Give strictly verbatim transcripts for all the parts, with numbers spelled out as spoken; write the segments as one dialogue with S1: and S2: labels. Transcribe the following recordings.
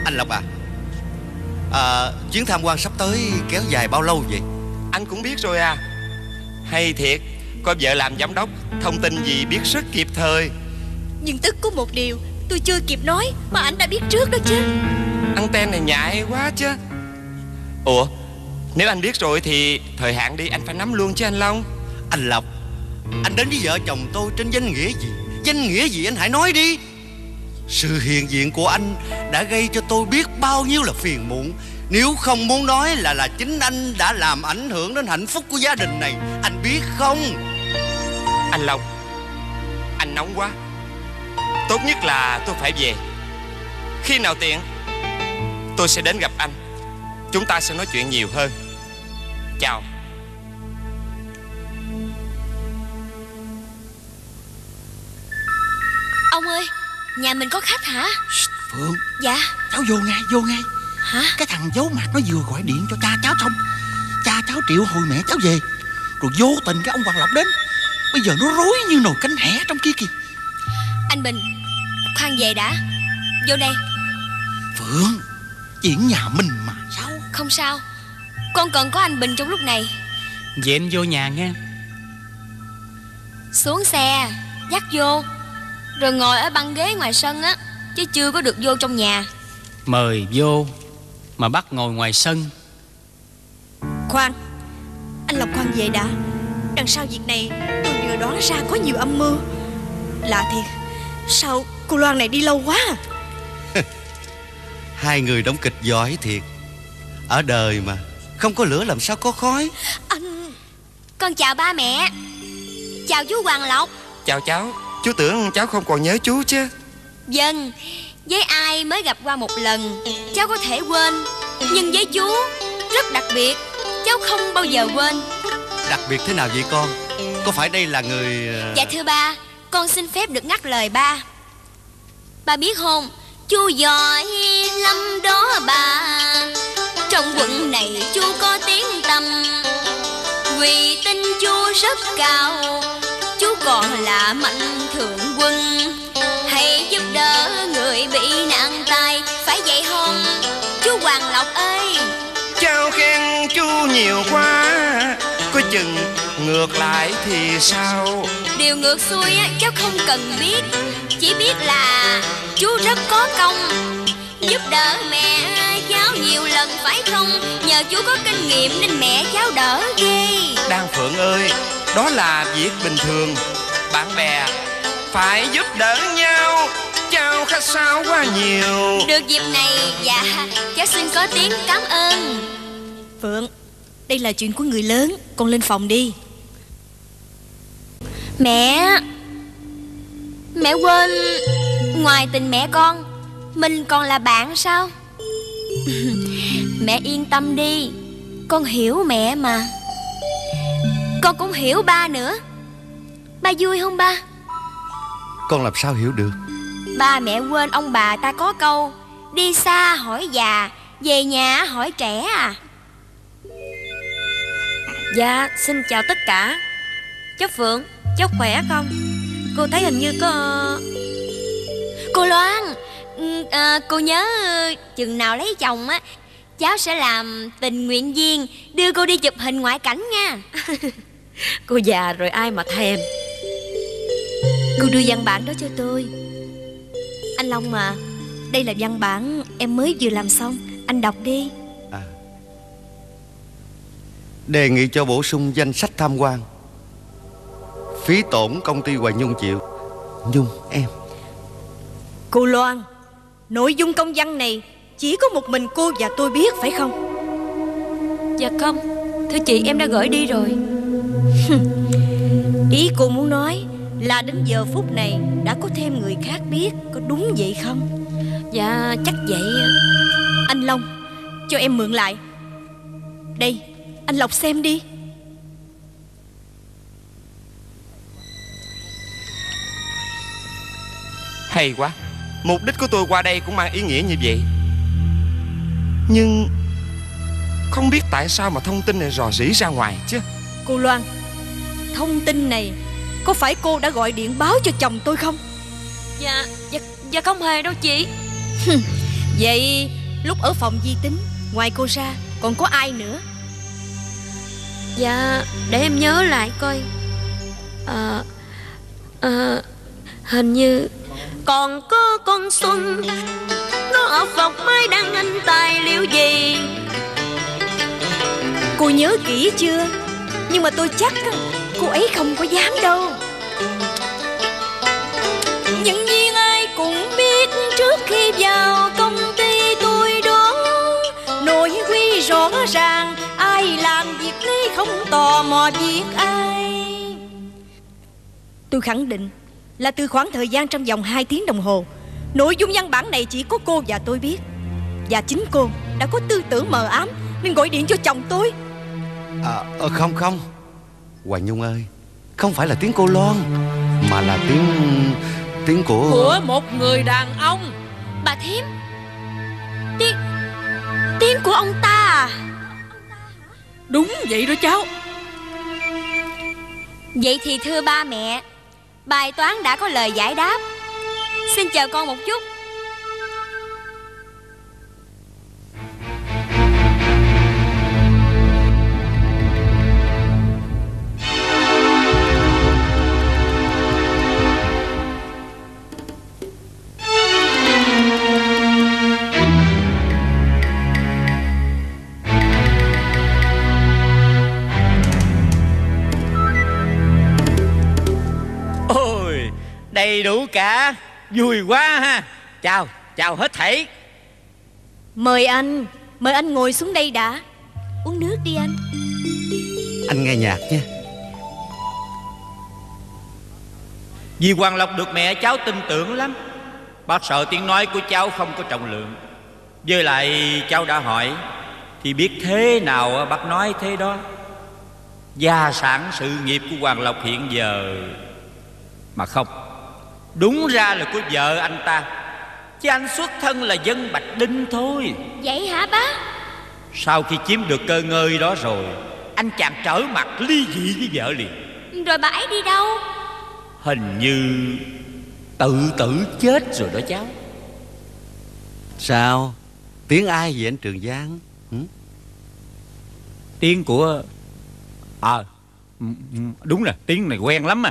S1: Anh Lộc à, à chuyến tham quan sắp tới kéo dài bao lâu vậy?
S2: Anh cũng biết rồi à. Hay thiệt, có vợ làm giám đốc, thông tin gì biết rất kịp thời.
S3: Nhưng tức có một điều tôi chưa kịp nói mà anh đã biết trước đó chứ.
S2: Anten này nhạy quá chứ. Ủa, nếu anh biết rồi thì thời hạn đi anh phải nắm luôn chứ anh Long.
S1: Anh Lộc, anh đến với vợ chồng tôi trên danh nghĩa gì? Danh nghĩa gì anh hãy nói đi. Sự hiện diện của anh đã gây cho tôi biết bao nhiêu là phiền muộn. Nếu không muốn nói là là chính anh đã làm ảnh hưởng đến hạnh phúc của gia đình này. Anh biết không?
S2: Anh Long, anh nóng quá. Tốt nhất là tôi phải về. Khi nào tiện tôi sẽ đến gặp anh. Chúng ta sẽ nói chuyện nhiều hơn. Chào.
S3: Ông ơi, nhà mình có khách hả?
S4: Phượng.
S3: Dạ.
S4: Cháu vô ngay, vô ngay.
S3: Hả?
S4: Cái thằng giấu mặt nó vừa gọi điện cho cha cháu xong. Cha cháu triệu hồi mẹ cháu về, rồi vô tình cái ông Hoàng Lộc đến. Bây giờ nó rối như nồi canh hẻ trong kia kìa.
S3: Anh Bình, khoan về đã. Vô đây.
S4: Phượng, chuyện nhà mình mà sao?
S3: Không sao, con cần có anh Bình trong lúc này.
S5: Vậy em vô nhà nghe.
S3: Xuống xe, dắt vô, rồi ngồi ở băng ghế ngoài sân á, chứ chưa có được vô trong nhà.
S5: Mời vô mà bắt ngồi ngoài sân.
S3: Khoan, anh Lộc khoan về đã. Đằng sau việc này tôi vừa đoán ra có nhiều âm mưu. Lạ thiệt, sao cô Loan này đi lâu quá à?
S1: Hai người đóng kịch giỏi thiệt. Ở đời mà không có lửa làm sao có khói.
S3: Anh... Con chào ba mẹ. Chào chú Hoàng Lộc.
S2: Chào cháu. Chú tưởng cháu không còn nhớ chú chứ.
S3: Vâng, với ai mới gặp qua một lần cháu có thể quên, nhưng với chú rất đặc biệt, cháu không bao giờ quên.
S1: Đặc biệt thế nào vậy con? Có phải đây là người...
S3: Dạ thưa ba, con xin phép được ngắt lời ba. Ba biết không, chú giỏi lắm đó ba. Trong quận này chú có tiếng tăm, uy tín chú rất cao. Chú còn là mạnh thường quân, hãy giúp đỡ người bị nạn tai. Phải vậy không chú Hoàng Lộc ơi?
S2: Cháu khen chú nhiều quá, có chừng ngược lại thì sao?
S3: Điều ngược xuôi á cháu không cần biết, chỉ biết là chú rất có công, giúp đỡ mẹ cháu nhiều lần phải không? Nhờ chú có kinh nghiệm nên mẹ cháu đỡ ghê.
S2: Đan Phượng ơi, đó là việc bình thường. Bạn bè phải giúp đỡ nhau. Cháu khách sáo quá nhiều.
S3: Được dịp này, dạ cháu xin có tiếng cảm ơn. Phượng, đây là chuyện của người lớn, con lên phòng đi. Mẹ, mẹ quên ngoài tình mẹ con, mình còn là bạn sao? Mẹ yên tâm đi, con hiểu mẹ mà. Con cũng hiểu ba nữa. Ba vui không ba?
S1: Con làm sao hiểu được?
S3: Ba mẹ quên ông bà ta có câu đi xa hỏi già, về nhà hỏi trẻ à.
S6: Dạ, xin chào tất cả. Cháu Phượng, cháu khỏe không? Cô thấy hình như có...
S3: Cô Loan, à, cô nhớ chừng nào lấy chồng á, cháu sẽ làm tình nguyện viên đưa cô đi chụp hình ngoại cảnh nha.
S6: Cô già rồi ai mà thèm.
S3: Cô đưa văn bản đó cho tôi. Anh Long à, đây là văn bản em mới vừa làm xong, anh đọc đi.
S1: À, đề nghị cho bổ sung danh sách tham quan. Phí tổn công ty Hoài Nhung chịu. Nhung em.
S3: Cô Loan, nội dung công văn này chỉ có một mình cô và tôi biết phải không?
S6: Dạ không, thưa chị em đã gửi đi rồi.
S3: Ý cô muốn nói là đến giờ phút này đã có thêm người khác biết, có đúng vậy không?
S6: Dạ chắc vậy.
S3: Anh Long, cho em mượn lại. Đây, anh Lộc xem đi.
S2: Hay quá. Mục đích của tôi qua đây cũng mang ý nghĩa như vậy. Nhưng không biết tại sao mà thông tin này rò rỉ ra ngoài chứ.
S3: Cô Loan, thông tin này có phải cô đã gọi điện báo cho chồng tôi không?
S6: Dạ, dạ, dạ không hề đâu chị. Vậy lúc ở phòng di tính, ngoài cô ra còn có ai nữa? Dạ, để em nhớ lại coi. À, à, hình như còn có con Xuân, nó ở phòng mới đang anh tài liệu gì. Cô nhớ kỹ chưa? Nhưng mà tôi chắc cô ấy không có dám đâu. Nhân viên ai cũng biết trước khi vào công ty tôi đó, nội quy rõ ràng, ai làm việc đấy không tò mò việc ai. Tôi khẳng định là từ khoảng thời gian trong vòng hai tiếng đồng hồ, nội dung văn bản này chỉ có cô và tôi biết. Và chính cô đã có tư tưởng mờ ám nên gọi điện cho chồng tôi.
S1: À, không không Hoàng Nhung ơi, không phải là tiếng cô Loan, mà là tiếng Tiếng của
S7: Của một người đàn ông.
S3: Bà thím, Tiếng Tiếng của ông ta à?
S7: Đúng vậy đó cháu.
S3: Vậy thì thưa ba mẹ, bài toán đã có lời giải đáp. Xin chờ con một chút.
S8: Đầy đủ cả, vui quá ha. Chào, chào hết thảy.
S6: Mời anh, mời anh ngồi xuống đây đã. Uống nước đi anh.
S1: Anh nghe nhạc nha.
S8: Vì Hoàng Lộc được mẹ cháu tin tưởng lắm. Bác sợ tiếng nói của cháu không có trọng lượng. Với lại cháu đã hỏi thì biết thế nào bác nói thế đó. Gia sản sự nghiệp của Hoàng Lộc hiện giờ. Mà không, đúng ra là của vợ anh ta, chứ anh xuất thân là dân Bạch Đinh thôi.
S3: Vậy hả bác?
S8: Sau khi chiếm được cơ ngơi đó rồi, anh chàng trở mặt ly dị với vợ liền.
S3: Rồi bà ấy đi đâu?
S8: Hình như tự tử chết rồi đó cháu.
S1: Sao? Tiếng ai vậy anh Trường Giang? Ừ?
S8: Tiếng của... À, đúng là tiếng này quen lắm à.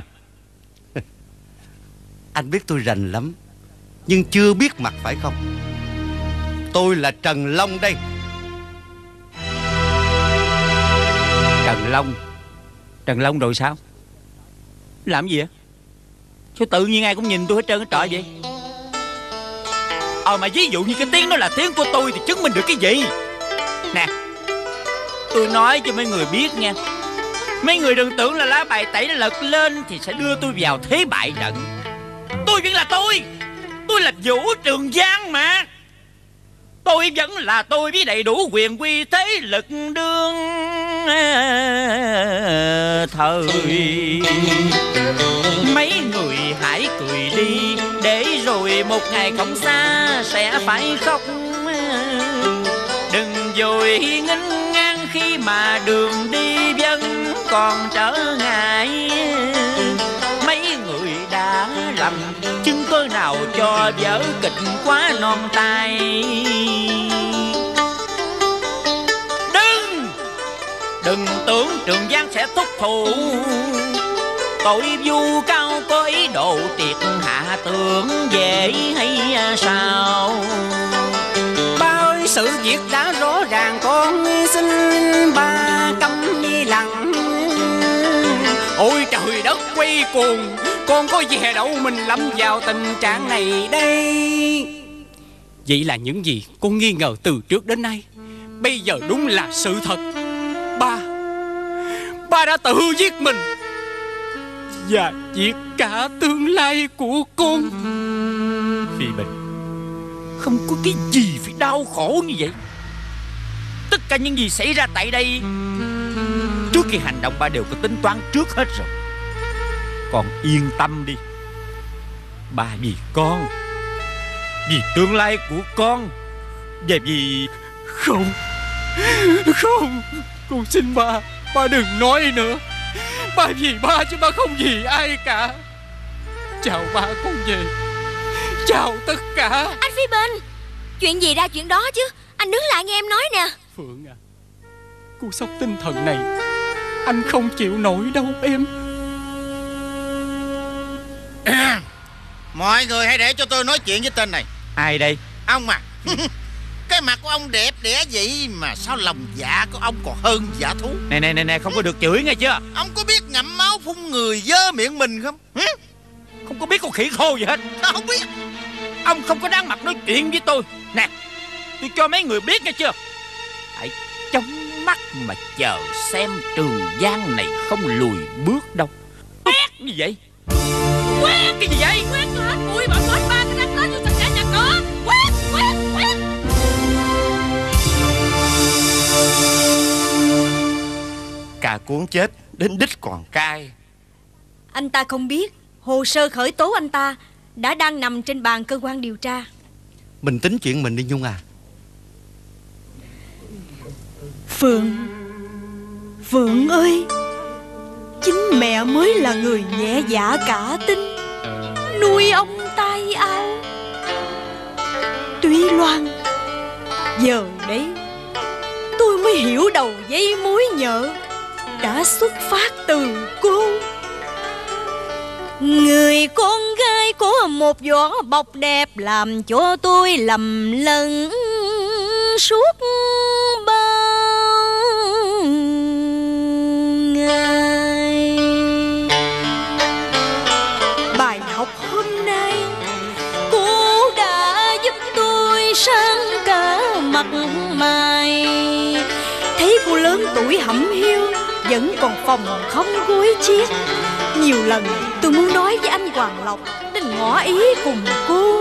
S1: Anh biết tôi rành lắm, nhưng chưa biết mặt phải không? Tôi là Trần Long đây.
S8: Trần Long? Trần Long rồi sao? Làm gì vậy? Sao tự nhiên ai cũng nhìn tôi hết trơn hết trọi vậy? Ờ mà ví dụ như cái tiếng đó là tiếng của tôi thì chứng minh được cái gì? Nè, tôi nói cho mấy người biết nha. Mấy người đừng tưởng là lá bài tẩy lật lên thì sẽ đưa tôi vào thế bại trận. Tôi vẫn là tôi. Tôi là Vũ Trường Giang mà. Tôi vẫn là tôi với đầy đủ quyền quy thế lực đương thời. Mấy người hãy cười đi, để rồi một ngày không xa sẽ phải khóc. Đừng vội nghênh ngang khi mà đường đi vẫn còn trở ngại. Mấy người đã lầm chứng cớ nào cho vở kịch quá non tay. Đừng Đừng tưởng Trường Giang sẽ thúc thủ. Tội vu cao có ý đồ triệt hạ tưởng dễ hay sao?
S9: Ba ơi, sự việc đã rõ ràng, con xin ba câm như lặng. Ôi trời đất quay cuồng, con có về đâu mình lâm vào tình trạng này đây.
S5: Vậy là những gì con nghi ngờ từ trước đến nay bây giờ đúng là sự thật. Ba Ba đã tự giết mình và giết cả tương lai của con.
S8: Phi Bình, không có cái gì phải đau khổ như vậy. Tất cả những gì xảy ra tại đây, trước khi hành động ba đều có tính toán trước hết rồi. Con yên tâm đi. Ba vì con, vì tương lai của con, và vì...
S5: Không, không, con xin ba, ba đừng nói nữa. Ba vì ba chứ ba không vì ai cả. Chào ba, con về. Chào tất cả.
S3: Anh Phi Bình, Chuyện gì ra chuyện đó chứ. Anh đứng lại nghe em nói nè.
S5: Phượng à, cú sốc tinh thần này anh không chịu nổi đâu em.
S4: À, mọi người hãy để cho tôi nói chuyện với tên này.
S8: Ai đây?
S4: Ông mà. Cái mặt của ông đẹp đẽ vậy mà sao lòng dạ của ông còn hơn dạ thú.
S8: Nè nè nè nè, không có được chửi nghe chưa?
S4: Ông có biết ngậm máu phun người dơ miệng mình không? Hả?
S8: Không có biết con khỉ khô gì hết.
S4: Sao không biết?
S8: Ông không có đáng mặt nói chuyện với tôi. Nè, tôi cho mấy người biết nghe chưa? Hãy chống mắt mà chờ xem Trường Giang này không lùi bước đâu. Quét gì vậy? Quét cái gì vậy?
S7: Quét cho hết bụi bặm hết ba cái rác lá vô sạch cả nhà cửa. Quét, quét, quét.
S2: Cà cuốn chết đến đích còn cay.
S6: Anh ta không biết hồ sơ khởi tố anh ta đã đang nằm trên bàn cơ quan điều tra.
S1: Mình tính chuyện mình đi Nhung à.
S6: Phượng, Phượng ơi, chính mẹ mới là người nhẹ dạ cả tin, nuôi ông tay ao. Tuy Loan, giờ đấy tôi mới hiểu đầu dây mối nhợ đã xuất phát từ cô. Người con gái có một vỏ bọc đẹp làm cho tôi lầm lẫn suốt bao ngày. Bài học hôm nay cô đã giúp tôi sáng cả mặt mày. Thấy cô lớn tuổi hẩm hiu vẫn còn phòng không gối chiếc. Nhiều lần tôi muốn nói với anh Hoàng Lộc nên ngỏ ý cùng cô.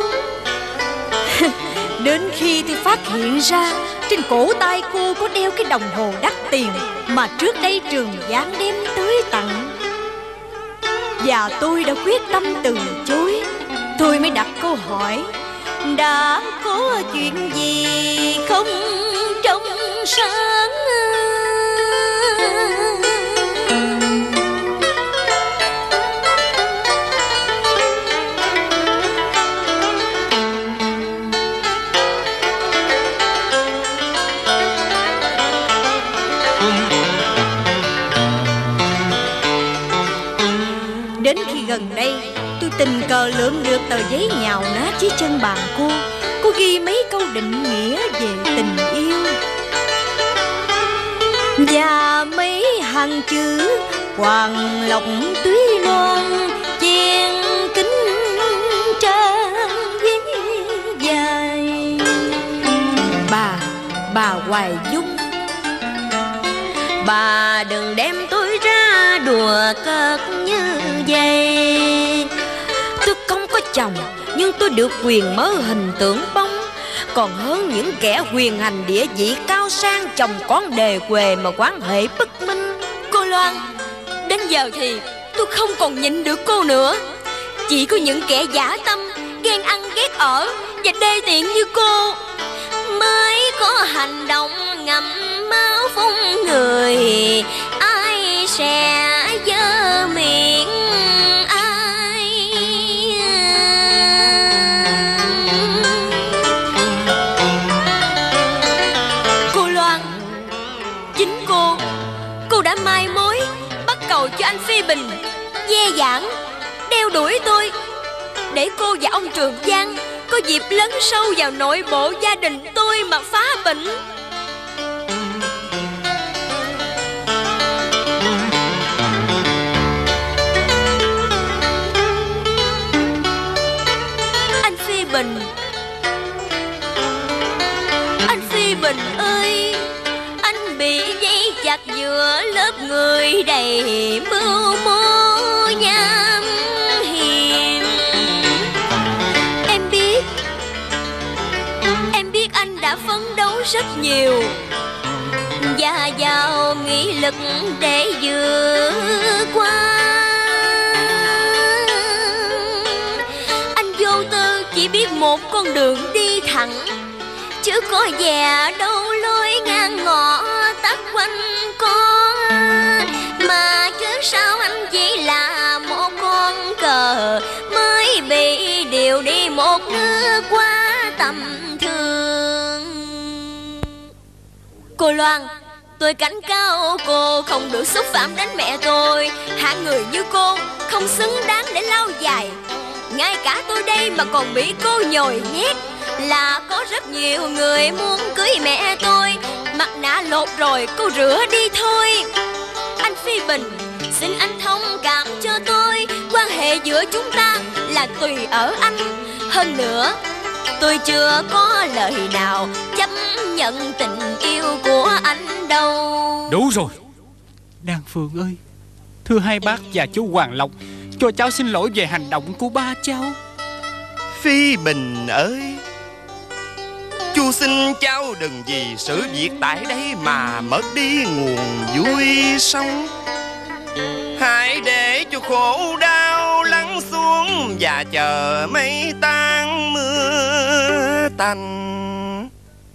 S6: Đến khi tôi phát hiện ra trên cổ tay cô có đeo cái đồng hồ đắt tiền mà trước đây Trường Giang đem tới tặng, và tôi đã quyết tâm từ chối. Tôi mới đặt câu hỏi: đã có chuyện gì không trong sáng? Đến khi gần đây tôi tình cờ lượm được tờ giấy nhào nát dưới chân bàn cô. Cô ghi mấy câu định nghĩa về tình yêu và mấy hàng chữ Hoàng Lộc Túy Loan chen kính trang giấy dài. Bà, bà Hoài Dung, bà đừng đem tôi ra đùa cợt như vậy. Tôi không có chồng nhưng tôi được quyền mơ hình tượng bóng, còn hơn những kẻ quyền hành địa vị cao sang chồng con đề quề mà quan hệ bất minh. Cô Loan, đến giờ thì tôi không còn nhịn được cô nữa. Chỉ có những kẻ dã tâm, ghen ăn ghét ở và đê tiện như cô mới có hành động ngậm máu phun người. Ai sẽ dơ miệng ai? Cô Loan, chính cô Cô đã mai mối bắt cầu cho anh Phi Bình, ve vãn, đeo đuổi tôi để cô và ông Trường Giang có dịp lấn sâu vào nội bộ gia đình tôi mà phá bệnh. Anh Phi Bình, anh Phi Bình ơi, anh bị dây chặt giữa lớp người đầy mưu mô nham hiểm. Em biết, em biết anh đã phấn đấu rất nhiều và giàu nghị lực để vượt qua. Anh vô tư chỉ biết một con đường đi thẳng, chứ có vẻ đâu lối ngang ngõ tắt quanh co. Mà chứ sao anh chỉ là một con cờ mới bị điều đi một nước quá tầm thường.
S3: Cô Loan, tôi cảnh cáo cô không được xúc phạm đến mẹ tôi. Hạng người như cô không xứng đáng để lau dài. Ngay cả tôi đây mà còn bị cô nhồi nhét. Là có rất nhiều người muốn cưới mẹ tôi. Mặt nạ lột rồi cô rửa đi thôi. Anh Phi Bình, xin anh thông cảm cho tôi. Quan hệ giữa chúng ta là tùy ở anh. Hơn nữa, tôi chưa có lời nào chấp nhận tình yêu của anh đâu.
S5: Đủ rồi Đan Phương ơi, thưa hai bác và chú Hoàng Lộc, cho cháu xin lỗi về hành động của ba cháu.
S2: Phi Bình ơi, chú xin cháu đừng vì sự việc tại đây mà mất đi nguồn vui sống. Hãy để cho khổ đau lắng xuống và chờ mây tan mưa tạnh,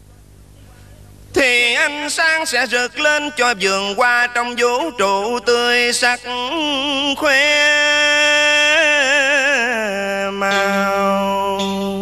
S2: thì ánh sáng sẽ rực lên cho vườn hoa trong vũ trụ tươi sắc khoe màu.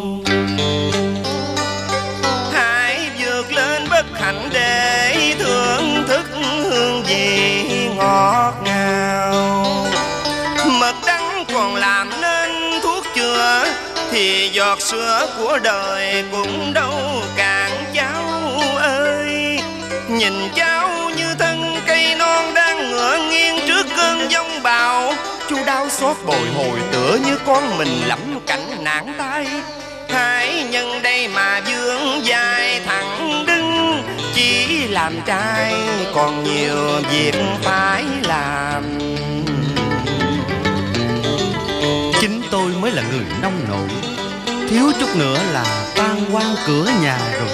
S2: Hãy vượt lên bất hạnh để thưởng thức hương vị ngọt ngào. Mật đắng còn làm nên thuốc chữa, thì giọt sữa của đời cũng đâu cạn cháu ơi. Nhìn cháu như thân cây non đang ngửa nghiêng trước cơn giông bão, chú đau xót bồi hồi tựa như con mình lắm cảnh nạn tai. Hãy nhân đây mà vươn dài thẳng đứng, chỉ làm trai còn nhiều việc phải làm.
S1: Chính tôi mới là người nông nổi, thiếu chút nữa là tan hoang cửa nhà rồi.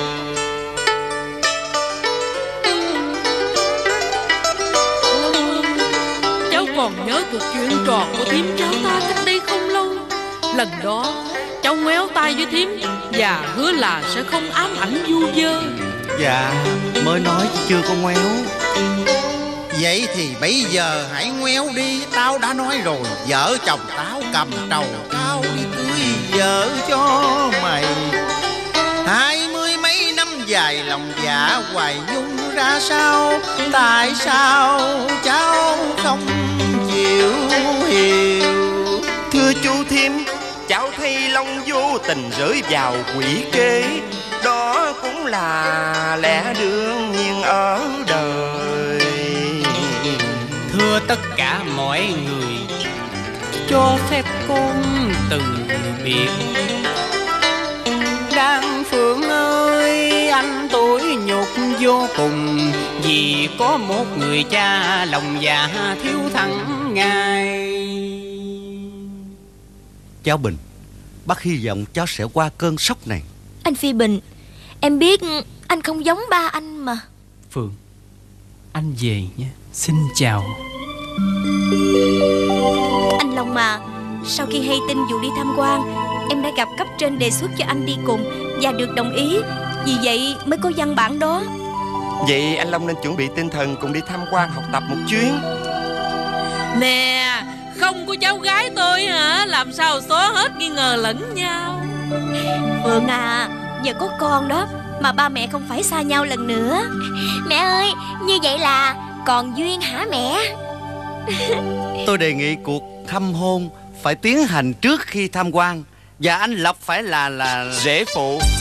S7: Cháu còn nhớ cuộc chuyện trò của thím cháu ta cách đây không lâu. Lần đó cháu ngoéo tay với thím và hứa là sẽ không ám ảnh vu vơ.
S1: Dạ, mới nói chứ chưa có ngoéo.
S4: Vậy thì bây giờ hãy ngoéo đi. Tao đã nói rồi, vợ chồng tao cầm trầu cao đi cưới vợ cho mày. Hai mươi mấy năm dài lòng dạ hoài nhung ra sao? Tại sao cháu không chịu hiểu?
S2: Thưa chú thím, cháu thấy Long vô tình rơi vào quỷ kế, đó cũng là lẽ đương nhiên ở đời.
S5: Thưa tất cả mọi người, cho phép con từ biệt. Đan Phương ơi, anh tuổi nhục vô cùng, vì có một người cha lòng dạ thiếu thắng ngài.
S1: Cháu Bình, bác hy vọng cháu sẽ qua cơn sốc này.
S3: Anh Phi Bình, em biết anh không giống ba anh mà.
S5: Phương, anh về nhé. Xin chào.
S3: Anh Long mà, sau khi hay tin vụ đi tham quan, em đã gặp cấp trên đề xuất cho anh đi cùng và được đồng ý. Vì vậy mới có văn bản đó.
S2: Vậy anh Long nên chuẩn bị tinh thần cùng đi tham quan học tập một chuyến.
S7: Nè, không có cháu gái tôi hả? Làm sao xóa hết nghi ngờ lẫn nhau.
S3: Phượng à, giờ có con đó mà ba mẹ không phải xa nhau lần nữa. Mẹ ơi, như vậy là còn duyên hả mẹ?
S1: Tôi đề nghị cuộc thăm hôn phải tiến hành trước khi tham quan, và anh Lộc phải là là
S2: rể phụ.